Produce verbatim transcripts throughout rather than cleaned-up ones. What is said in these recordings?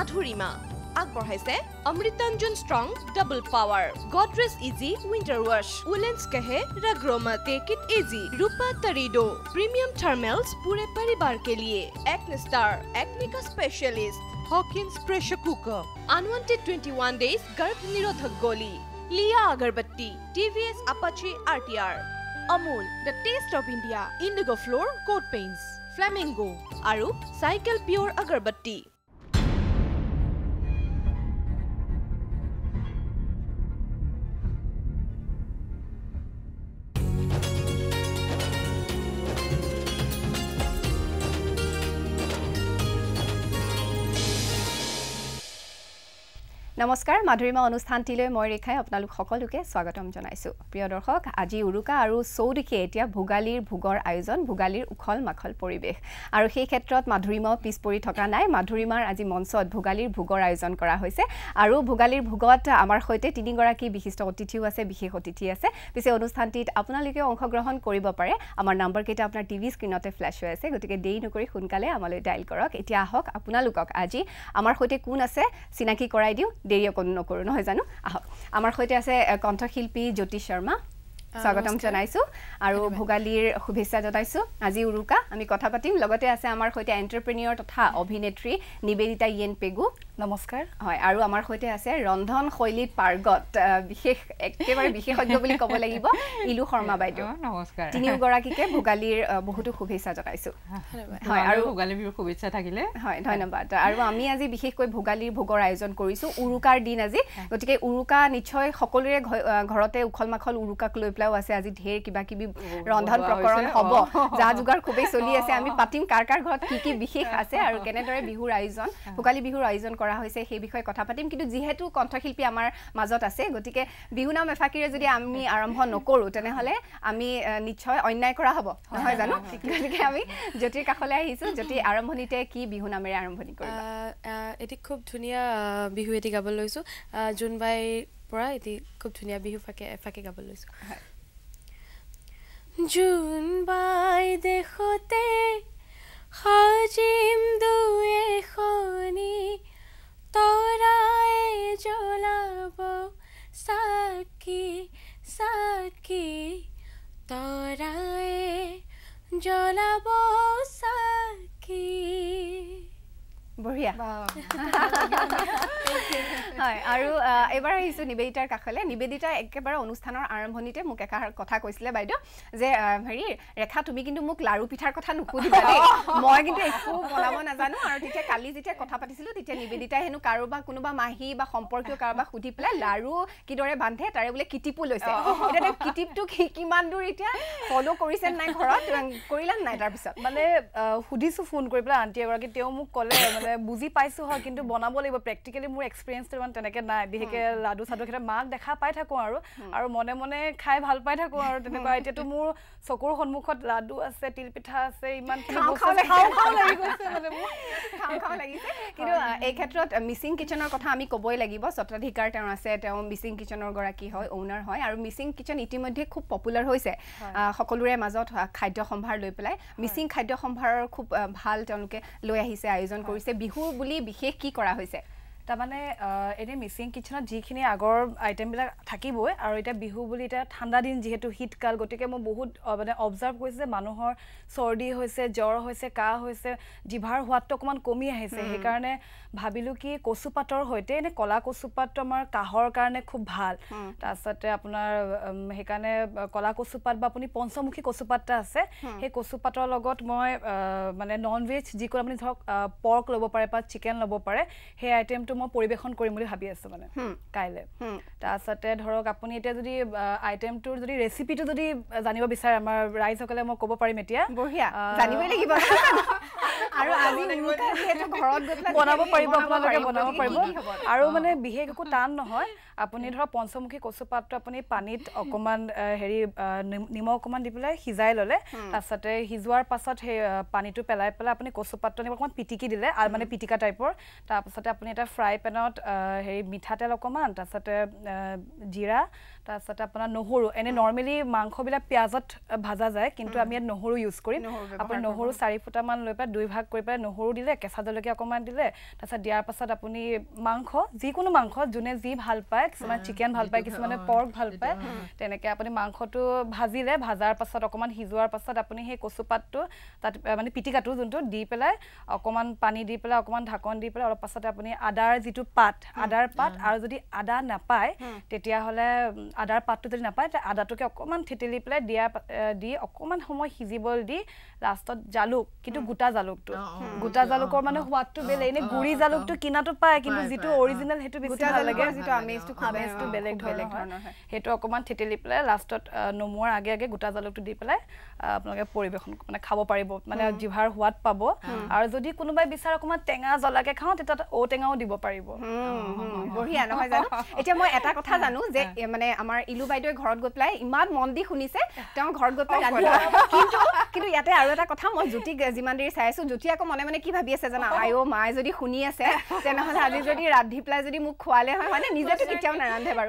Madhurima. আগবঢ়াইছে Amrutanjan strong double power Godrej easy winter wash woollens कहे रग्रोमा टेक इट इजी रूपा तरीडो प्रीमियम थर्मल्स पूरे परिवार के लिए एक्ने स्टार एक्ने का specialist Hawkins pressure cooker unwanted twenty-one days गर्भ निरोधक गोली लिया अगरबत्ती TVS Apache RTR Amul the taste of India Indigo floor coat paints Flamingo आरु साइकिल प्योर अगरबत्ती নমস্কাৰ মাধুৰিমা অনুষ্ঠানটিলৈ মই ৰেখাই আপোনালোক সকলোকে স্বাগতম জনাইছো প্ৰিয় দৰ্শক আজি উৰুকা আৰু চৌদিশে এতিয়া ভোগালীৰ ভোগৰ আয়োজন ভোগালীৰ উখল মাখল পৰিবেশ আৰু সেই ক্ষেত্ৰত মাধুৰিমাও পিছ পৰি থকা নাই মাধুৰিমাৰ আজি মঞ্চত ভোগালীৰ ভোগৰ আয়োজন কৰা হৈছে আৰু ভোগালীৰ ভোগত আমাৰ সৈতে তিনিগৰাকী বিশিষ্ট অতিথিও আছে বিশেষ অতিথি আছে পিছে অনুষ্ঠানটিত আপোনালোকে অংশগ্ৰহণ কৰিব পাৰে আমাৰ নম্বৰ কেইটা আপোনাৰ টিভি স্ক্ৰিনতে ফ্ল্যাশ হৈ আছে গতিকে দেৰি নকৰি সোনকালে আমালৈ ডায়াল কৰক এতিয়া আহক আপোনালোকক আজি আমাৰ সৈতে কোন আছে চিনাকি কৰাই দিও দেৰি অকণ নকৰো নহয় জানো আহক আমাৰ সৈতে আছে কণ্ঠশিল্পী জ্যোতি শৰ্মা স্বাগতম জনাইছো আৰু ভোগালীৰ শুভেচ্ছা জনাইছো আজি উৰুকা আমি কথা পাতিম লগতে আছে আমাৰ সৈতে এন্টাৰপ্ৰেনিয়ৰ তথা অভিনেত্ৰী নিবেদিতা পেগু নমস্কাৰ হয় আৰু আমাৰ সৈতে আছে ৰন্ধন শৈলীত পাৰ্গত বিশেষ একেবাৰে বিশেষজ্ঞ বুলি ক'ব লাগিব ইলু শৰ্মা বাইদেউ নমস্কাৰ তিনিওগৰাকীকে ভোগালীৰ বহুতো শুভেচ্ছা জনাইছো হয় আৰু ভোগালী বিহুৰ শুভেচ্ছা থাকিলে হয় ধন্যবাদ আৰু আমি আজি বিশেষকৈ ভোগালীৰ ভোগৰ আয়োজন কৰিছো উৰুকাৰ দিন আজি গতিকে উৰুকা নিশ্চয় সকলোৰে ঘৰতে উখল মাখল উৰুকাক লৈ পেলাও আছে আজি ঢেৰ কিবা কিবি ৰন্ধন প্ৰকৰণ হ'ব যা যোগাৰ খুবেই চলি আছে আমি পাতিম কাৰ কাৰ ঘৰত কি কি বিশেষ আছে আৰু কেনেদৰে বিহুৰ আয়োজন ভোগালী বিহুৰ আয়োজন কৰা হৈছে সেই বিষয়ে কথা পাতিম কিন্তু যেহেতু কণ্ঠশিল্পী আমাৰ মাজত আছে গতিকে বিহু নাম এফাকিৰে যদি আমি আৰম্ভ নকৰো তেনেহলে আমি নিশ্চয় অন্যায় কৰা হ'ব নহয় জানো গতিকে আমি জ্যোতিৰ কাষলৈ আহিছো জ্যোতি আৰম্ভণিতে কি বিহু নামেৰে আৰম্ভণি কৰিবা এটি খুব ধুনীয়া বিহু এটি গাব লৈছো জুনবাই পৰা এটি খুব ধুনীয়া বিহু ফাকে এফাকে গাব লৈছো জুনবাই দেখতে হাজিম দুয়ে খনি তৰাই জ্বলাব সাকি সাকি তৰাই জ্বলাব সাকি বঢ়িয়া হয় আৰু এবাৰ আহিছো নিবেদিতাৰ কাষলে নিবেদিতা একেবাৰে অনুষ্ঠানৰ আৰম্ভণিতে মোক একা কথা কৈছিলে বাইদেউ যে হেৰি ৰেখা তুমি কিন্তু মোক লাৰু পিঠাৰ কথা নুকুধিবা দেই মই কিন্তু একো বনাব নাজানো আৰু তেতিয়া কালি যেতিয়া কথা পাতিছিলো তেতিয়া নিবেদিতাই হেনো কাৰোবা কোনোবা মাহী বা সম্পৰ্কীয় কাৰোবাক সুধি পেলাই লাৰু কিদৰে বান্ধে তাৰে বোলে কিটিপো লৈছে এতিয়া কিটিপটো কিমান দূৰ এতিয়া ফলো কৰিছে নাই ঘৰত কৰিলা নাই তাৰ পিছত মানে সুধিছো ফোন কৰি পেলাই আন্টি এগৰাকী তেওঁ মোক ক'লে মানে বুজি পাইছো হয় কিন্তু বনাব লাগিব প্ৰেক্টিকেলি মোৰ এক্সপেৰিয়েন্স ইমান তেনেকে নাই বিশেষকে লাডু সাধু ক্ষেত্ৰত মাক দেখা পাই থাকো আৰু আৰু মনে মনে খাই ভাল পাই থাকো আৰু তেনেকুৱা এতিয়াতো মোৰ চকুৰ সন্মুখত লাডু আছে তিল পিঠা আছে ইমান খাও খাও লাগি গৈছে মানে মোৰ খাও খাও লাগিছে কিন্তু এই ক্ষেত্ৰত মিছিং কিচেনৰ কথা আমি ক'বই লাগিব স্বত্বাধিকাৰ তেওঁ আছে তেওঁ মিছিং কিচেনৰ গৰাকী হয় ওনাৰ হয় আৰু মিছিং কিচেন ইতিমধ্যে খুব পপুলাৰ হৈছে সকলোৰে মাজত খাদ্য সম্ভাৰ লৈ পেলাই মিছিং খাদ্য সম্ভাৰৰ খুব ভাল তেওঁলোকে লৈ আহিছে আয়োজন কৰিছে বিহু বুলি বিশেষ কি কৰা হৈছে তা মানে এনে মিছিং কিচেনত যিখিনি আগৰ আইটেম বিলাক থাকিবই আৰু এটা বিহু বুলি এটা ঠাণ্ডা দিন যেহেতু শীতকাল গতিকে মই বহুত মানে অবজাৰ্ভ কৰিছে যে মানুহৰ চৰ্দি হৈছে জ্বৰ হৈছে কাহ হৈছে জিভাৰ সোৱাদটো অকমান কমি আহিছে সেই কাৰণে ভাবিলো কি কচুপাতৰ হৈতে এনে কলা কচুপাতটো আমাৰ কাহৰ কাৰণে খুব ভাল তাৰছতে আপোনাৰ সেই কাৰণে কলা কচুপাত বা আপুনি পঞ্চমুখী কচুপাতটা আছে সেই কচুপাতৰ লগত মই মানে নন ভেজ যিকোনো আপুনি ধৰক পৰ্ক ল'ব পাৰে বা চিকেন ল'ব পাৰে সেই আইটেমটো মই পৰিবেশন কৰিম বুলি ভাবি আছো মানে কাইলে তাৰছতে ধৰক আপুনি এতিয়া যদি আইটেমটোৰ যদি ৰেচিপিটো যদি জানিব বিচাৰে আমাৰ ৰাইজসকলে মই ক'ব পাৰিম এতিয়া বঢ়িয়া জানিবই লাগিব আৰু আজি উৰুকা যেহেতু ঘৰত গৈ পেলাই বনাব পাৰিব আপোনালোকে বনাব পাৰিব আৰু মানে বিশেষ একো টান নহয় আপুনি ধৰক পঞ্চমুখী কচুপাতটো আপুনি পানীত অকমান হেৰি নিমখ অকমান দি পেলাই সিজাই ললে তাৰছতে সিজোৱাৰ পাছত সেই পানীটো পেলাই পেলাই আপুনি কচুপাতটো অকমান পিটিকি দিলে আৰু মানে পিটিকা টাইপৰ তাৰপাছতে আপুনি এটা ফ্ৰাই পেনত হেৰি মিঠাতেল অকমান তাৰছতে জিৰা তাৰপিছত আপোনাৰ নহৰু এনে নৰ্মেলি মাংসবিলাক পিঁয়াজত ভাজা যায় কিন্তু আমি ইয়াত নহৰু ইউজ কৰিম আপুনি নহৰু চাৰি ফুটামান লৈ পেলাই দুই ভাগ কৰি পেলাই নহৰু দিলে কেঁচা জলকীয়া অকণমান দিলে তাৰপিছত দিয়াৰ পাছত আপুনি মাংস যিকোনো মাংস যোনে যি ভাল পায় কিছুমান চিকেন ভাল পায় কিছুমানে পৰ্ক ভাল পায় তেনেকৈ আপুনি মাংসটো ভাজিলে ভাজাৰ পাছত অকণমান সিজোৱাৰ পাছত আপুনি সেই কচুপাতটো তাত মানে পিটিকাটো যোনটো দি পেলাই অকণমান পানী দি পেলাই অকণমান ঢাকন দি পেলাই অলপ পাছতে আপুনি আদাৰ যিটো পাত আদাৰ পাত আৰু যদি আদা নাপায় তেতিয়াহ'লে আদাৰ পাতটো যদি নাপায় তেতিয়া আদাটোকে অকণমান থেতেলি পেলাই দিয়া দি অকণমান সময় সিজিবলৈ দি লাষ্টত জালুক কিন্তু গোটা জালুকটো গোটা জালুকৰ মানে সোৱাদটো বেলেগ এনে গুড়ি জালুকটো কিনাটো পায় কিন্তু যিটো অৰিজিনেল সেইটো বেছি ভাল লাগে যিটো আমেজটো আমেজটো বেলেগ বেলেগ ধৰণৰ হয় সেইটো অকণমান থেতেলি পেলাই লাষ্টত নমোৱাৰ আগে আগে গোটা জালুকটো দি পেলাই আপোনালোকে পৰিৱেশন মানে খাব পাৰিব মানে জিভাৰ সোৱাদ পাব আৰু যদি কোনোবাই বিচাৰে অকণমান টেঙা জ্বলাকে খাওঁ তেতিয়া ঔটেঙাও দিব পাৰিব বঢ়িয়া নহয় জানো এতিয়া মই এটা কথা জানো যে মানে আমাৰ ইলু বাইদেৱে ঘৰত গৈ পেলাই ইমান মন দি শুনিছে তেওঁ ঘৰত গৈ পেলাই ৰান্ধিব কিন্তু কিন্তু ইয়াতে আৰু এটা কথা মই জ্যোতিক যিমান দেৰি চাই আছো জ্যোতি আকৌ মনে মনে কি ভাবি আছে জানা আইও মায়ে যদি শুনি আছে তেনেহ'লে আজি যদি ৰান্ধি পেলাই যদি মোক খোৱালে হয় মানে নিজেতো কেতিয়াও নাৰান্ধে বাৰু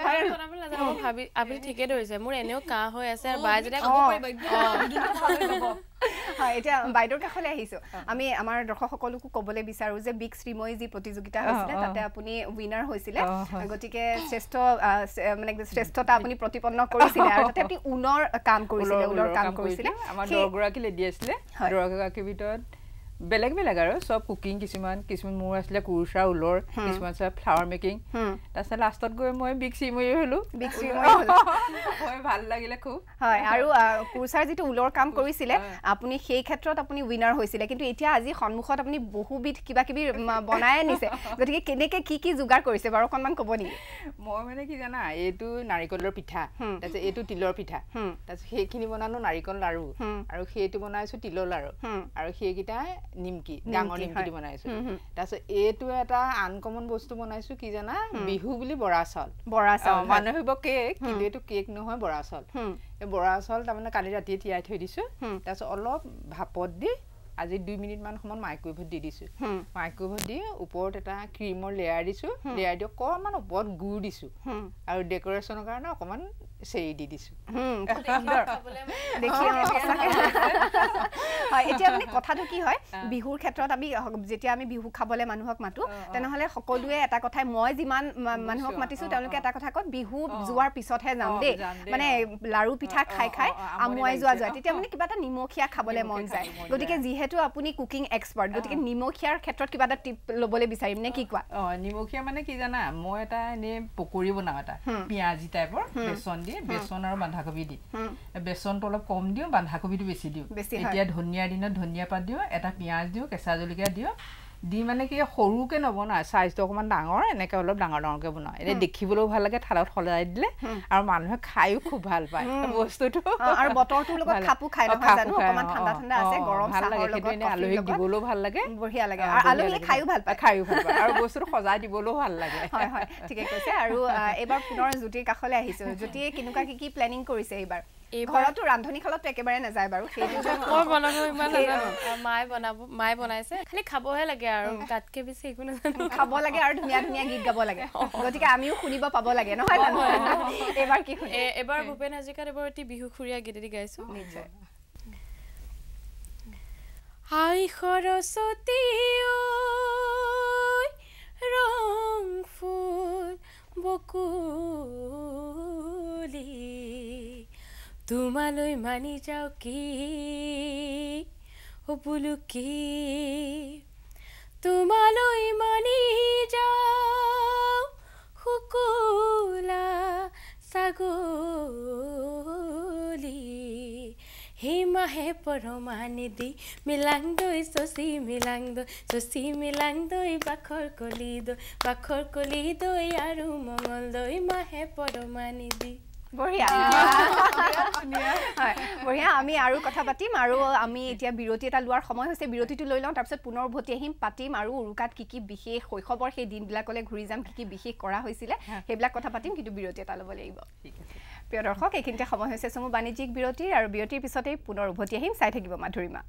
ভাবি আপুনি ঠিকে ধৰিছে মোৰ এনেও কাহ হৈ আছে আৰু বাই যেতিয়া খাব পাৰিব হয় এতিয়া বাইদেউৰ কাষলৈ আহিছো আমি আমাৰ দৰ্শকসকলকো ক'বলৈ বিচাৰো যে বিগ শ্ৰীময়ী যি প্ৰতিযোগিতা হৈছিলে তাতে আপুনি উইনাৰ হৈছিলে গতিকে শ্ৰেষ্ঠ মানে শ্ৰেষ্ঠতা আপুনি প্ৰতিপন্ন কৰিছিলে আৰু তাতে আপুনি ঊণৰ কাম কৰিছিলে ঊণৰ কাম কৰিছিলে আমাৰ দহগৰাকী লেডি আছিলে দহগৰাকীৰ ভিতৰত বেলেগ বেলেগ আৰু সব কুকিং কিছুমান কিছুমান মোৰ আছিলে কুৰুচা ঊলৰ কিছুমান আছে ফ্লাৱাৰ মেকিং তাৰপিছত লাষ্টত গৈ মই বিগ শ্ৰীময়ী হ'লো বিগ শ্ৰীময়ী হ'লো হয় ভাল লাগিলে খুব হয় আৰু কুৰুচাৰ যিটো ঊলৰ কাম কৰিছিলে আপুনি সেই ক্ষেত্ৰত আপুনি উইনাৰ হৈছিলে কিন্তু এতিয়া আজি সন্মুখত আপুনি বহুবিধ কিবা কিবি বনাই আনিছে গতিকে কেনেকে কি কি যোগাৰ কৰিছে বাৰু অকণমান ক'ব নেকি মই মানে কি জানা এইটো নাৰিকলৰ পিঠা তাৰপিছত এইটো তিলৰ পিঠা তাৰপিছত সেইখিনি বনালো নাৰিকল লাৰু আৰু সেইটো বনাইছো তিলৰ লাৰু আৰু সেইকেইটা নিমকি ডাঙৰ নিমকি বনাইছো তাৰপিছত এইটো এটা আনকমন বস্তু বনাইছো কি জানা বিহু বুলি বৰা চাউল বৰা চাউল মানুহে ভাবিব কেক কিন্তু এইটো কেক নহয় বৰা চাউল এই বৰা চাউল তাৰমানে কালি ৰাতিয়ে তিয়াই থৈ দিছো তাৰপিছত অলপ ভাপত দি আজি দুই মিনিট মান সময় মাইক্ৰৱেভত দি দিছো মাইক্ৰৱেভত দি ওপৰত এটা ক্ৰীমৰ লেয়াৰ দিছো লেয়াৰ দি অকণমান ওপৰত গুড় দিছো আৰু ডেকৰেশ্যনৰ কাৰণে অকণমান চেৰি দি দিছো এতিয়া মানে কথাটো কি হয় বিহুৰ ক্ষেত্ৰত আমি যেতিয়া আমি বিহু খাবলৈ মানুহক মাতো তেনেহ'লে সকলোৱে এটা কথাই মই যিমান মানুহক মাতিছো তেওঁলোকে এটা কথা কয় বিহু যোৱাৰ পিছতহে যাম দেই মানে লাৰু পিঠা খাই খাই আমুৱাই যোৱা যায় তেতিয়া মানে কিবা এটা নিমখীয়া খাবলৈ মন যায় গতিকে যিহেতু আপুনি কুকিং এক্সপাৰ্ট গতিকে নিমখীয়াৰ ক্ষেত্ৰত কিবা এটা টিপ ল'বলৈ বিচাৰিম নে কি কোৱা অঁ নিমখীয়া মানে কি জানা মই এটা এনেই পকৰি বনাওঁ এটা পিঁয়াজি টাইপৰ বেচন দি বেচন আৰু বন্ধাকবি দি বেচনটো অলপ কম দিওঁ বন্ধাকবিটো বেছি দিওঁ এতিয়া ধনিয়াৰ দিনত ধনিয়া পাত দিওঁ এটা পিঁয়াজ দিওঁ কেঁচা জলকীয়া দিওঁ দি মানে কি সৰুকে নবনায় চাইজটো অকণমান ডাঙৰ এনেকৈ অলপ ডাঙৰ ডাঙৰকৈ বনাওঁ এনেই দেখিবলৈও ভাল লাগে থালত সলাই দিলে আৰু মানুহে খায়ো খুব ভাল পায় বস্তুটো আৰু বতৰটোৰ লগত খাপো খাই নহয় জানো অকণমান ঠাণ্ডা ঠাণ্ডা আছে গৰম ভাল লাগে সেইটো এনেই আলহীক দিবলৈও ভাল লাগে বঢ়িয়া লাগে আৰু আলহীয়ে খায়ো ভাল পায় খায়ো ভাল পায় আৰু বস্তুটো সজাই দিবলৈও ভাল লাগে হয় হয় ঠিকে কৈছে আৰু এইবাৰ পুনৰ জ্যোতিৰ কাষলৈ আহিছোঁ জ্যোতিয়ে কেনেকুৱা কি কি প্লেনিং কৰিছে এইবাৰ ঘৰতো ৰান্ধনীশালতো একেবাৰে নাযায় বাৰু সেইটো মই বনাব ইমান নাজানো মায়ে বনাব মায়ে বনাইছে খালি খাবহে লাগে আৰু তাতকে বেছি একো নাজানো খাব লাগে আৰু ধুনীয়া ধুনীয়া গীত গাব লাগে গতিকে আমিও শুনিব পাব লাগে নহয় জানো এইবাৰ কি শুনি এবাৰ ভূপেন হাজৰিকাৰ এবাৰ এটি বিহুসুৰীয়া গীত এটি গাইছো নিশ্চয় হাই সৰস্বতী ৰং ফুল বকুলি তোমালৈ মানি যাও কি ও বুলুকি তোমালৈ মানি যাও শুকুলা ছাগলী হিমাহে পৰমানি দি মিলাং দৈ চচি মিলাং দৈ চচি মিলাং দৈ বাখৰ কলি দৈ বাখৰ কলি দৈ আৰু মঙল দৈ মাহে পৰমানি দি বঢ়িয়া হয় বঢ়িয়া আমি আৰু কথা পাতিম আৰু আমি এতিয়া বিৰতি এটা লোৱাৰ সময় হৈছে বিৰতিটো লৈ লওঁ তাৰপিছত পুনৰ উভতি আহিম পাতিম আৰু উৰুকাত কি কি বিশেষ শৈশৱৰ সেই দিনবিলাকলৈ ঘূৰি যাম কি কি বিশেষ কৰা হৈছিলে সেইবিলাক কথা পাতিম কিন্তু বিৰতি এটা ল'ব লাগিব প্ৰিয় দৰ্শক এইখিনিতে সময় হৈছে চমু বাণিজ্যিক বিৰতিৰ আৰু বিৰতিৰ পিছতেই পুনৰ উভতি আহিম চাই থাকিব মাধুৰিমা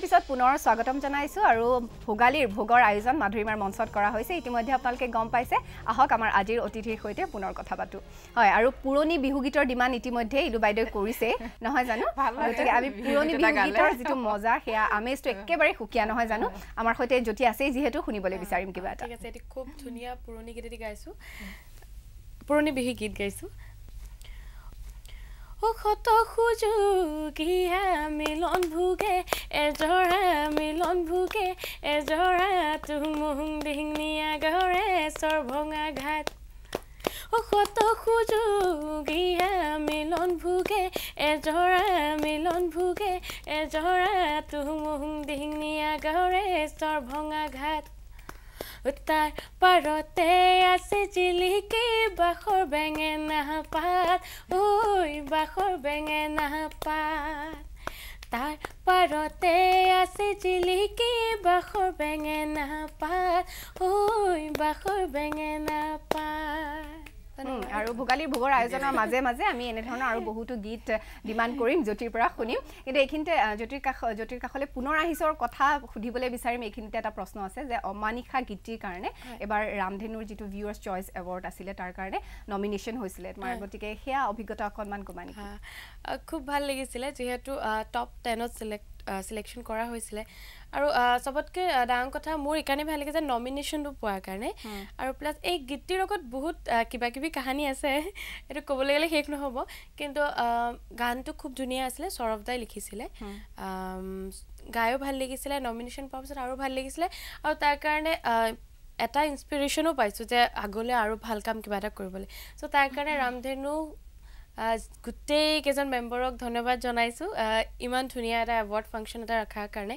পিছত পুনৰ স্বাগতম জনাইছো আৰু ভোগালীৰ ভোগৰ আয়োজন মাধুৰীমাৰ মঞ্চত কৰা হৈছে ইতিমধ্যে আপোনালোকে গম পাইছে আহক আমাৰ আজিৰ অতিথিৰ সৈতে পুনৰ কথা পাতো হয় আৰু পুৰণি বিহু গীতৰ ডিমাণ্ড ইতিমধ্যে ইলু বাইদেউ কৰিছে নহয় জানো গতিকে আমি পুৰণি বিহু গীতৰ যিটো মজা সেয়া আমেজটো একেবাৰে সুকিয়া নহয় জানো আমাৰ সৈতে জ্যোতি আছে যিহেতু শুনিবলৈ বিচাৰিম কিবা এটা ঠিক আছে এটি খুব ধুনীয়া পুৰণি গীত এটি গাইছো পুৰণি বিহু গীত গাইছো ও কত সুযোগীয়া মিলন ভোগে এজৰা মিলন ভোগে এজৰা তুমুং ডিঙিয়া গৰে সৰভঙা ঘাট ও কত সুযোগীয়া মিলন ভোগে এজৰা মিলন ভোগে এজৰা তুমুং ডিঙিয়া গৰে সৰভঙা ঘাট উত্তাৰ পাৰতে আছে জিলিকি বাখৰ বেঙেনা পাত ঐ বাখৰ বেঙেনা পাত তাৰ পাৰতে আছে জিলিকি বাখৰ বেঙেনা পাত ঐ বাখৰ বেঙেনা পাত আৰু ভোগালীৰ ভোগৰ আয়োজনৰ মাজে মাজে আমি এনে ধৰণৰ আৰু বহুতো গীত ডিমাণ্ড কৰিম জ্যোতিৰ পৰা শুনিম কিন্তু এইখিনিতে জ্যোতিৰ কাষ জ্যোতিৰ কাষলৈ পুনৰ আহিছৰ কথা সুধিবলৈ বিচাৰিম এইখিনিতে এটা প্ৰশ্ন আছে যে অমানিশা গীতিৰ কাৰণে এবাৰ ৰামধেনুৰ যিটো ভিউৱাৰ্ছ চইচ এৱাৰ্ড আছিলে তাৰ কাৰণে নমিনেশ্যন হৈছিলে তোমাৰ গতিকে সেয়া অভিজ্ঞতা অকণমান কমাই নেকি খুব ভাল লাগিছিলে যিহেতু টপ টেনত চিলেক্ট সিলেকশ্যন কৰা হৈছিলে আৰু সবতকৈ ডাঙৰ কথা মোৰ এইকাৰণে ভাল লাগে যে নমিনেশ্যনটো পোৱাৰ কাৰণে আৰু প্লাছ এই গীতটিৰ লগত বহুত কিবা কিবি কাহিনী আছে এইটো ক'বলৈ গ'লে শেষ নহ'ব কিন্তু গানটো খুব ধুনীয়া আছিলে সৌৰভ দাই লিখিছিলে গায়ো ভাল লাগিছিলে নমিনেশ্যন পোৱাৰ পিছত আৰু ভাল লাগিছিলে আৰু তাৰ কাৰণে এটা ইনস্পিৰেশ্যনো পাইছোঁ যে আগলৈ আৰু ভাল কাম কিবা এটা কৰিবলৈ চ' তাৰ কাৰণে ৰামধেনু গোটেই কেইজন মেম্বাৰক ধন্যবাদ জনাইছোঁ ইমান ধুনীয়া এটা এৱাৰ্ড ফাংচন এটা ৰখাৰ কাৰণে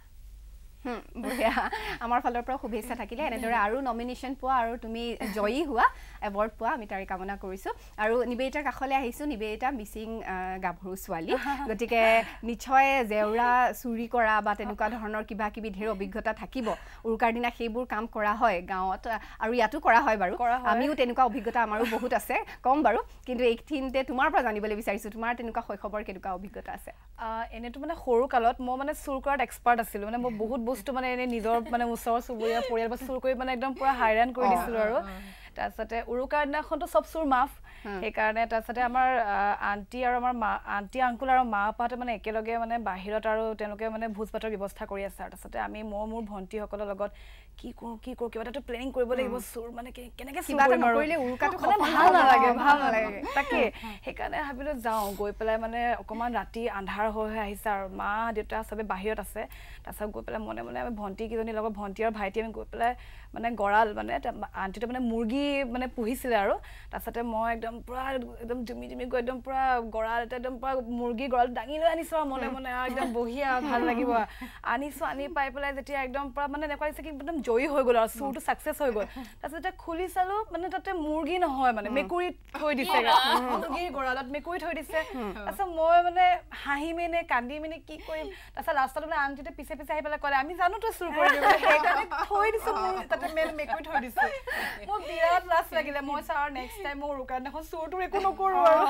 বঢ়িয়া আমাৰ ফালৰ পৰা শুভেচ্ছা থাকিলে এনেদৰে আৰু নমিনেশ্যন পোৱা আৰু তুমি জয়ী হোৱা এৱাৰ্ড পোৱা আমি তাৰে কামনা কৰিছোঁ আৰু নিবেদিতাৰ কাষলৈ আহিছোঁ নিবেদিতা মিচিং গাভৰু ছোৱালী গতিকে নিশ্চয় জেউৰা চুৰি কৰা বা তেনেকুৱা ধৰণৰ কিবা কিবি ঢেৰ অভিজ্ঞতা থাকিব উৰুকাৰ দিনা সেইবোৰ কাম কৰা হয় গাঁৱত আৰু ইয়াতো কৰা হয় বাৰু আমিও তেনেকুৱা অভিজ্ঞতা আমাৰো বহুত আছে কম বাৰু কিন্তু এইখিনিতে তোমাৰ পৰা জানিবলৈ বিচাৰিছোঁ তোমাৰ তেনেকুৱা শৈশৱৰ কেনেকুৱা অভিজ্ঞতা আছে এনেতো মানে সৰু কালত মই মানে চুৰ কৰাত এক্সপাৰ্ট আছিলোঁ মানে মই বহুত বস্তু মানে এনে নিজৰ মানে ওচৰ চুবুৰীয়া পৰিয়াল বা চুৰ কৰি মানে একদম পুৰা হাইৰাণ কৰি দিছিলোঁ আৰু তাৰপিছতে উৰুকাৰ দিনাখনতো চব চুৰ মাফ সেইকাৰণে তাৰপিছতে আমাৰ আণ্টি আৰু আমাৰ মা আণ্টি আংকুল আৰু মা পাপাহঁতে মানে একেলগে মানে বাহিৰত আৰু তেওঁলোকে মানে ভোজ ভাতৰ ব্যৱস্থা কৰি আছে আৰু তাৰপিছতে আমি মই মোৰ ভণ্টিসকলৰ লগত কি কৰোঁ কি কৰোঁ কিবা এটাতো প্লেনিং কৰিব লাগিব চুৰ মানে কেনেকৈ চুৰ কৰিম আৰু ভাল নালাগে ভাল নালাগে তাকে সেইকাৰণে ভাবিলোঁ যাওঁ গৈ পেলাই মানে অকণমান ৰাতি আন্ধাৰ হৈ হৈ আহিছে আৰু মা দেউতা চবে বাহিৰত আছে তাৰপিছত গৈ পেলাই মনে মনে আমি ভণ্টিকেইজনীৰ লগত ভণ্টি আৰু ভাইটি আমি গৈ পেলাই মানে গঁৰাল মানে আণ্টিটো মানে মুৰ্গী মানে পুহিছিলে আৰু তাৰপিছতে মই একদম পুৰা একদম জুমি জুমি গৈ একদম পুৰা গঁৰাল এটা একদম পুৰা মুৰ্গী গঁৰাল দাঙি লৈ আনিছোঁ আৰু মনে মনে আৰু একদম বঢ়িয়া ভাল লাগিব আনিছোঁ আনি পাই পেলাই যেতিয়া একদম পুৰা মানে এনেকুৱা লাগিছে কি একদম জয়ী হৈ গ'ল আৰু চুৰটো ছাকচেছ হৈ গ'ল তাৰপিছত যেতিয়া খুলি চালোঁ মানে তাতে মুৰ্গী নহয় মানে মেকুৰী থৈ দিছে মুৰ্গীৰ গঁৰালত মেকুৰী থৈ দিছে তাৰপিছত মই মানে হাঁহি মেনে কান্দি মেনে কি কৰিম তাৰপিছত ৰাস্তাটো মানে আণ্টিতে পিছে পিছে আহি পেলাই ক'লে আমি জানো তই চুৰ কৰি দিব সেইকাৰণে থৈ দিছোঁ তাতে মেকুৰী থৈ দিছোঁ মোৰ বিৰাট লাজ লাগিলে মই চাওঁ আৰু নেক্সট টাইম মই উৰুকাৰ দিনাখন চুৰটোৰ একো নকৰোঁ আৰু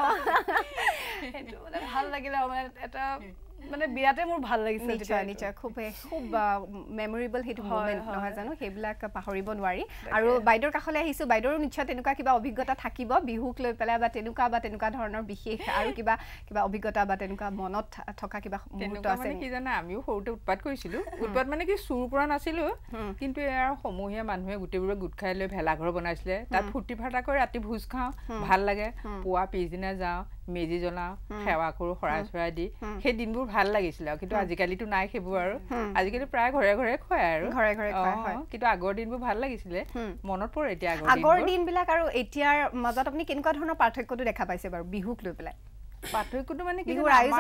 সেইটো মানে ভাল লাগিলে আৰু মানে এটা মানে বিৰাটে মোৰ ভাল লাগিছিল নিশ্চয় নিশ্চয় খুব খুব মেমৰেবল সেইটো মমেণ্ট নহয় জানো সেইবিলাক পাহৰিব নোৱাৰি আৰু বাইদেউৰ কাষলৈ আহিছোঁ বাইদেউৰো নিশ্চয় তেনেকুৱা কিবা অভিজ্ঞতা থাকিব বিহুক লৈ পেলাই বা তেনেকুৱা বা তেনেকুৱা ধৰণৰ বিশেষ আৰু কিবা কিবা অভিজ্ঞতা বা তেনেকুৱা মনত থকা কিবা মুহূৰ্ত আছে কি জানা আমিও সৰুতে উৎপাত কৰিছিলোঁ উৎপাত মানে কি চুৰ কৰা নাছিলোঁ কিন্তু এয়া সমূহীয়া মানুহে গোটেইবোৰে গোট খাই লৈ ভেলাঘৰ বনাইছিলে তাত ফূৰ্তি ফাৰ্তা কৰি ৰাতি ভোজ খাওঁ ভাল লাগে পুৱা পিছদিনা যাওঁ মেজি জ্বলাওঁ সেৱা কৰোঁ শৰাই চৰাই দি সেই দিনবোৰ ভাল লাগিছিলে আৰু কিন্তু আজিকালিতো নাই সেইবোৰ আৰু আজিকালি প্ৰায় ঘৰে ঘৰে খুৱাই আৰু ঘৰে ঘৰে খুৱাই কিন্তু আগৰ দিনবোৰ ভাল লাগিছিলে মনত পৰে এতিয়া আগৰ দিনবিলাক আৰু এতিয়াৰ মাজত আপুনি কেনেকুৱা ধৰণৰ পাৰ্থক্যটো দেখা পাইছে বাৰু বিহুক লৈ পেলাই পাৰ্থক্যটো মানে কি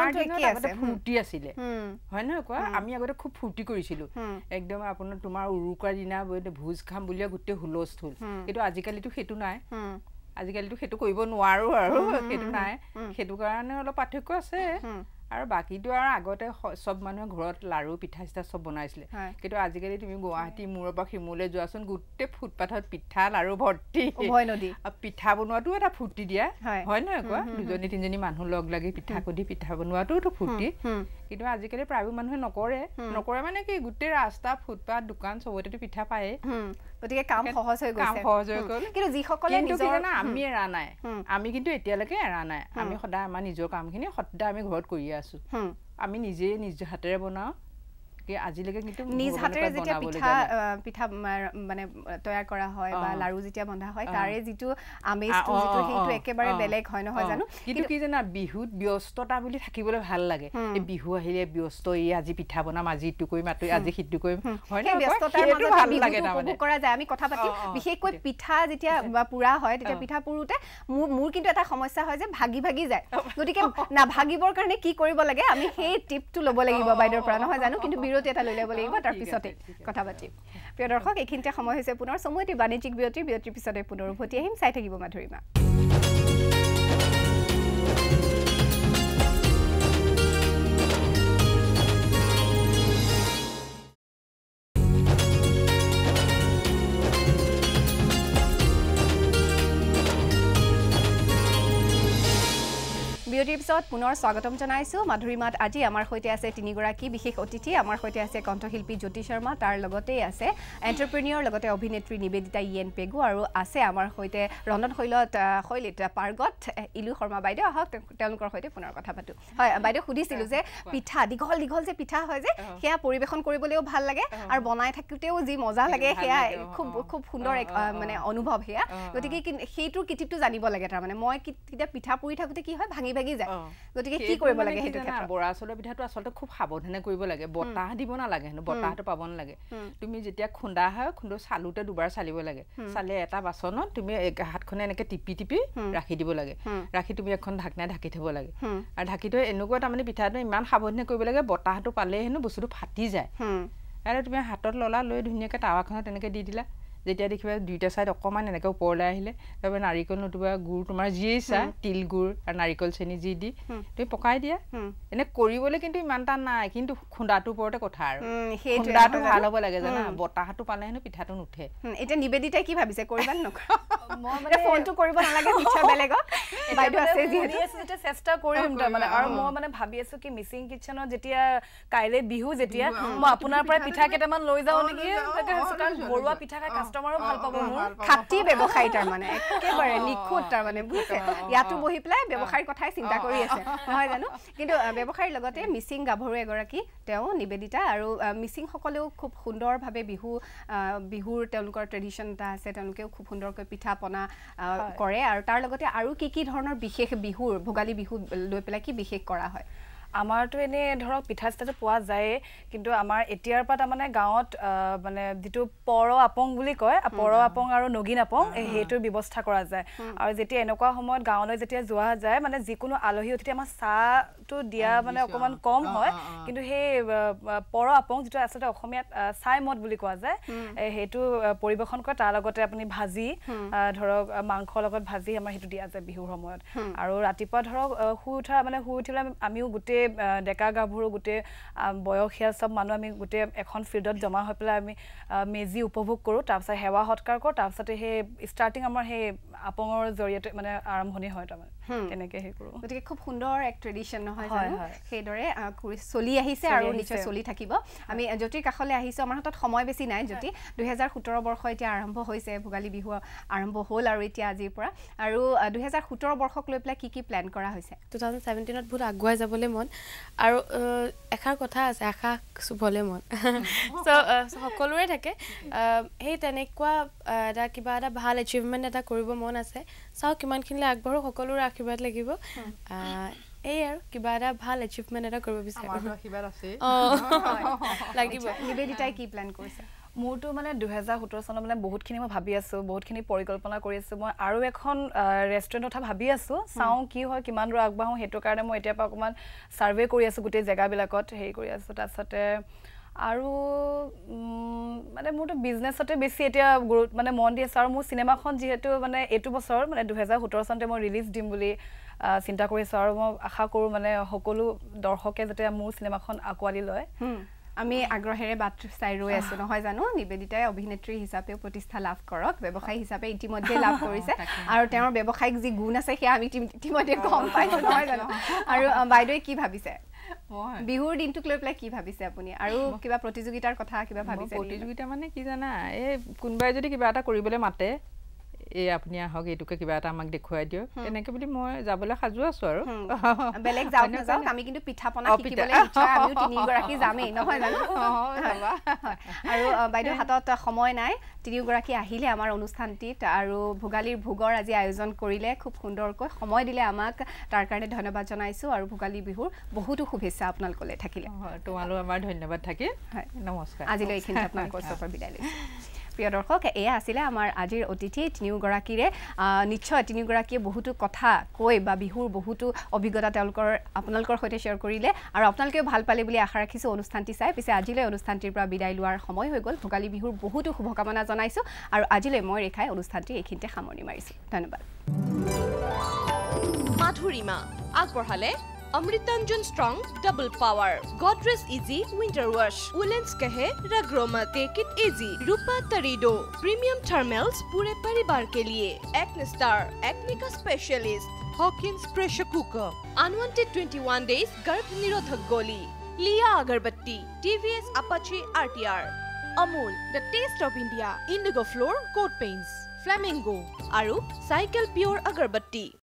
ফূৰ্তি আছিলে হয় নহয় কোৱা আমি আগতে খুব ফূৰ্তি কৰিছিলোঁ একদম আপোনাৰ তোমাৰ উৰুকাৰ দিনা ভোজ খাম বুলিয়ে গোটেই হুলস্থুল কিন্তু আজিকালিতো সেইটো নাই আজিকালিতো সেইটো কৰিব নোৱাৰো আৰু সেইটো নাই সেইটো কাৰণে অলপ পাৰ্থক্য আছে আৰু বাকিটো আৰু আগতে সব মানুহে ঘৰত লাৰু পিঠা চিঠা সব বনাইছিলে কিন্তু আজিকালি তুমি গুৱাহাটী মূৰৰ পৰা শিমুলৈ যোৱাচোন গোটেই ফুটপাথত পিঠা লাৰু ভৰ্তি পিঠা বনোৱাটো এটা ফূৰ্তি দিয়া হয় নহয় কোৱা দুজনী তিনিজনী মানুহ লগ লাগি পিঠা কদি পিঠা বনোৱাটোতো ফূৰ্তি কিন্তু আজিকালি প্ৰায়বোৰ মানুহে নকৰে নকৰে মানে কি গোটেই ৰাস্তা ফুটপাথ দোকান চবতেতো পিঠা পায়ে গতিকে কাম সহজ হৈ গৈছে কাম সহজ হৈ গ'ল কিন্তু যিসকলে নিজৰ না আমি এৰা নাই আমি কিন্তু এতিয়ালৈকে এৰা নাই আমি সদায় আমাৰ নিজৰ কামখিনি সদায় আমি ঘৰত কৰি আছো আমি নিজে নিজ হাতেৰে বনাও কি আজিলৈকে কিন্তু নিজ হাতেৰে যেতিয়া পিঠা পিঠা মানে তৈয়াৰ কৰা হয় বা লাৰু যেতিয়া বন্ধা হয় তাৰে যিটো আমেজটো যিটো সেইটো একেবাৰে বেলেগ হয় নহয় জানো কিন্তু কি জানা বিহুত ব্যস্ততা বুলি থাকিবলৈ ভাল লাগে এই বিহু আহিলে ব্যস্ত এই আজি পিঠা বনাম আজি ইটো কৰিম আজি সিটো কৰিম হয় না ব্যস্ততাৰ মাজত ভাল লাগে তাৰমানে কৰা যায় আমি কথা পাতি বিশেষকৈ পিঠা যেতিয়া পুৰা হয় তেতিয়া পিঠা পুৰুতে মোৰ মোৰ কিন্তু এটা সমস্যা হয় যে ভাগি ভাগি যায় গতিকে না ভাগিবৰ কাৰণে কি কৰিব লাগে আমি সেই টিপটো ল'ব লাগিব বাইদেউৰ পৰা নহয় জানো কিন্তু বিৰতি এটা লৈ ল'ব লাগিব তাৰ পিছতে কথা পাতিম প্ৰিয় দৰ্শক এইখিনিতে সময় হৈছে পুনৰ সময়টি বাণিজ্যিক বিৰতি বিৰতিৰ পিছতে পুনৰ উভতি আহিম চাই থাকিব মাধুৰিমা বিৰতিৰ পিছত পুনৰ স্বাগতম জনাইছো মাধুৰিমাত আজি আমাৰ সৈতে আছে তিনিগৰাকী বিশেষ অতিথি আমাৰ সৈতে আছে কণ্ঠশিল্পী জ্যোতি শৰ্মা তাৰ লগতে আছে এণ্টাৰপ্ৰেনিয়ৰ লগতে অভিনেত্ৰী নিবেদিতা ইয়েন পেগু আৰু আছে আমাৰ সৈতে ৰন্ধন শৈলত শৈলীত পাৰ্গত ইলু শৰ্মা বাইদেউ আহক তেওঁলোকৰ সৈতে পুনৰ কথা পাতো হয় বাইদেউ সুধিছিলো যে পিঠা দীঘল দীঘল যে পিঠা হয় যে সেয়া পৰিবেশন কৰিবলৈও ভাল লাগে আৰু বনাই থাকোতেও যি মজা লাগে সেয়া খুব খুব সুন্দৰ মানে অনুভৱ সেয়া গতিকে সেইটোৰ কিটিপটো জানিব লাগে তাৰমানে মই কেতিয়া পিঠা পুৰি থাকোতে কি হয় ভাঙি ভাঙি যায় গতিকে কি কৰিব লাগে হেতু ক্ষেত্ৰত বৰা চাউলৰ পিঠাটো আচলতে খুব সাৱধানে কৰিব লাগে বতাহ দিব নালাগে হেনো বতাহটো পাব নালাগে তুমি যেতিয়া খুন্দা হয় খুন্দো চালুতে দুবাৰ চালিব লাগে চালে এটা বাচনত তুমি হাতখনে এনেকে টিপি টিপি ৰাখি দিব লাগে ৰাখি তুমি এখন ঢাকনাই ঢাকি থব লাগে আৰু ঢাকি থৈ এনেকুৱা তাৰমানে পিঠাটো ইমান সাৱধানে কৰিব লাগে বতাহটো পালে হেনো বস্তুটো ফাটি যায় আৰু তুমি হাতত ললা লৈ ধুনীয়াকৈ টাৱাখনত এনেকে দি দিলা যেতিয়া দেখিবা দুইটা সাইড অকমান এনেকৈ ওপৰলৈ আহিলে তবে নাৰিকল নতুবা গুড় তোমাৰ যিয়ে চা তিল গুড় আৰু নাৰিকল চেনি যি দি তুমি পকাই দিয়া এনে কৰিবলৈ কিন্তু ইমান টান নাই কিন্তু খুন্দাটো ওপৰতে কথা আৰু খুন্দাটো ভাল হ'ব লাগে জানা বতাহটো পালে হেনো পিঠাটো নুঠে এটা নিবেদিতাই কি ভাবিছে কৰিবা নকৰা মই মানে ফোনটো কৰিব নালাগে পিঠা বেলেগক বাইদেউ আছে যিহেতু যেটা চেষ্টা কৰিম তাৰ মানে আৰু মই মানে ভাবি আছো কি মিচিং কিচেনত যেতিয়া কাইলে বিহু যেতিয়া মই আপোনাৰ পৰা পিঠা কেইটামান লৈ যাও নেকি কাৰণ বৰুৱা পিঠা খাই কাস্টমাৰো ভাল পাব মোৰ খাটি ব্যৱসায়ী তাৰ মানে একেবাৰে নিখুঁত তাৰ মানে বুজিছে ইয়াতো বহি পেলাই ব্যৱসায়ৰ কথাই চিন্তা কৰি আছে নহয় জানো কিন্তু ব্যৱসায়ৰ লগতে মিচিং গাভৰু এগৰাকী তেওঁ নিবেদিতা আৰু মিচিং সকলেও খুব সুন্দৰভাৱে বিহু বিহুৰ তেওঁলোকৰ ট্ৰেডিশন এটা আছে তেওঁলোকেও খুব সুন্দৰকৈ পিঠা পনা কৰে আৰু তাৰ লগতে আৰু কি কি ধৰণৰ বিশেষ বিহুৰ ভোগালী বিহু লৈ পেলাই কি বিশেষ কৰা হয় আমাৰটো এনে ধৰক পিঠা চিঠাটো পোৱা যায় কিন্তু আমাৰ এতিয়াৰ পৰা তাৰমানে গাঁৱত মানে যিটো পৰ আপং বুলি কয় পৰ আপং আৰু নগিন আপং হেইটোৰ ব্যৱস্থা কৰা যায় আৰু যেতিয়া এনেকুৱা সময়ত গাঁৱলৈ যেতিয়া যোৱা যায় মানে যিকোনো আলহী অতিথি আমাৰ চাহটো দিয়া মানে অকমান কম হয় কিন্তু সেই পৰ আপং যেটো আচলতে অসমীয়াত চাই মদ বুলি কোৱা যায় হেইটো পৰিবেশন কৰে তাৰ লগতে আপুনি ভাজি ধৰক মাংসৰ লগত ভাজি আমাৰ হেতু দিয়া যায় বিহুৰ সময়ত আৰু ৰাতিপুৱা ধৰক শুই উঠা মানে শুই উঠিলে আমিও গুটে ডেকা গাভৰু গুটে বয়সীয়া সব মানুহ আমি গুটে এখন ফিল্ডত জমা হৈ পেলাই আমি মেজি উপভোগ কৰো তাৰপিছত হেৱা সৎকাৰ কৰো তাৰপিছত হে ষ্টাৰ্টিং আমাৰ হে আপঙৰ জৰিয়তে মানে আৰম্ভণি হয় তাৰমানে তেনেকে হে কৰো গতিকে খুব সুন্দৰ এক ট্ৰেডিশন নহয় জানো সেইদৰে চলি আহিছে আৰু নিশ্চয় চলি থাকিব আমি জ্যোতিৰ কাখলে আহিছো আমাৰ হাতত সময় বেছি নাই জ্যোতি দুই হাজাৰ সোতৰ বৰ্ষ এতিয়া আৰম্ভ হৈছে ভোগালী বিহু আৰম্ভ হ'ল আৰু এতিয়া আজিৰ পৰা আৰু দুই হাজাৰ সোতৰ বৰ্ষক লৈ পেলাই কি কি প্ল্যান কৰা হৈছে দুই হাজাৰ সোতৰ ত বহুত আগুৱাই যাবলৈ মন আৰু এখাৰ কথা আছে আশা সুবলে মন সো সকলোৰে থাকে এই তেনেকুৱা এটা কিবা এটা ভাল এচিভমেন্ট এটা কৰিব মন আছে চাও কিমানখিনি আগবঢ়ো সকলোৰে আশীৰ্বাদ লাগিব এই আৰু কিবা এটা ভাল এচিভমেন্ট এটা কৰিব বিচাৰো আমাৰ আশীৰ্বাদ আছে লাগিব নিবেদিতাই কি প্ল্যান কৰিছে মোৰটো মানে দুই হাজাৰ সোতৰ চনত মানে বহুতখিনি মই ভাবি আছো বহুতখিনি পৰিকল্পনা কৰি আছো মই আৰু এখন ৰেষ্টুৰেন্ট কথা ভাবি আছো চাও কি হয় কিমান দূৰ আগবাঢ়ো হেতু কাৰণে মই এতিয়া পা অকমান সাৰ্ভে কৰি আছো গুটে জায়গা বিলাকত হেই কৰি আছো তাৰছতে আৰু মানে মোৰটো বিজনেছতে বেছি এতিয়া মানে মন দি আছে আৰু মোৰ সিনেমাখন যেহেতু মানে এটো বছৰ মানে দুই হাজাৰ সোতৰ চনতে মই ৰিলিজ দিম বুলি চিন্তা কৰিছো আৰু মই আশা কৰো মানে সকলো দৰ্শকে যাতে মোৰ সিনেমাখন আকোৱালি লয় আমি আগ্ৰহেৰে বাট চাই ৰৈ আছো নহয় জানো নিবেদিতাই অভিনেত্ৰী হিচাপেও প্ৰতিষ্ঠা লাভ কৰক ব্যৱসায়ী হিচাপে ইতিমধ্যে লাভ কৰিছে আৰু তেওঁৰ ব্যৱসায়িক যি গুণ আছে সেয়া আমি ইতিমধ্যে গম পাইছো নহয় জানো আৰু বাইদেৱে কি ভাবিছে বিহুৰ দিনটোক লৈ পেলাই কি ভাবিছে আপুনি আৰু কিবা প্ৰতিযোগিতাৰ কথা কিবা ভাবিছে প্ৰতিযোগিতা মানে কি জানা এই কোনবাই যদি কিবা এটা কৰিবলৈ মাতে এই আপুনি আহক এইটোকে কিবা এটা আমাক দেখুৱাই দিয়ক এনেকে বুলি মই যাবলৈ সাজু আছো আৰু বেলেগ যাওক নাযাওক আমি কিন্তু পিঠা পনা শিকিবলৈ নিশ্চয় আমিও তিনিগৰাকী যামেই নহয় জানো আৰু বাইদেউ হাতত সময় নাই তিনিগৰাকী আহিলে আমাৰ অনুষ্ঠানটিত আৰু ভোগালীৰ ভোগৰ আজি আয়োজন কৰিলে খুব সুন্দৰকৈ সময় দিলে আমাক তাৰ কাৰণে ধন্যবাদ জনাইছো আৰু ভোগালী বিহুৰ বহুতো শুভেচ্ছা আপোনালোকলৈ থাকিলে তোমালৈ আমাৰ ধন্যবাদ থাকিল নমস্কাৰ আজিলৈ এইখিনি আপোনালোকৰ ওচৰৰ বিদায় লৈছো প্ৰিয় দৰ্শক এয়া আছিলে আমাৰ আজিৰ অতিথি তিনিওগৰাকীৰে নিশ্চয় তিনিওগৰাকীয়ে বহুতো কথা কৈ বা বিহুৰ বহুতো অভিজ্ঞতা তেওঁলোকৰ আপোনালোকৰ সৈতে শ্বেয়াৰ কৰিলে আৰু আপোনালোকেও ভাল পালে বুলি আশা ৰাখিছোঁ অনুষ্ঠানটি চাই পিছে আজিলৈ অনুষ্ঠানটিৰ পৰা বিদায় লোৱাৰ সময় হৈ গ'ল ভোগালী বিহুৰ বহুতো শুভকামনা জনাইছোঁ আৰু আজিলৈ মই ৰেখাই অনুষ্ঠানটি এইখিনিতে সামৰণি মাৰিছোঁ ধন্যবাদ মাধুৰিমা আগবঢ়ালে Amritanjan Strong Double Power Godrej Easy Winter Wash Woolens Kahe Ragroma Take It Easy Rupa Tarido Premium Thermals पूरे परिवार के लिए Acne Star Acne का Specialist Hawkins Pressure Cooker Unwanted twenty-one Days गर्भ निरोधक गोली लिया अगरबत्ती T V S Apache R T R Amul The Taste of India Indigo Floor Coat Paints Flamingo आरु Cycle Pure अगरबत्ती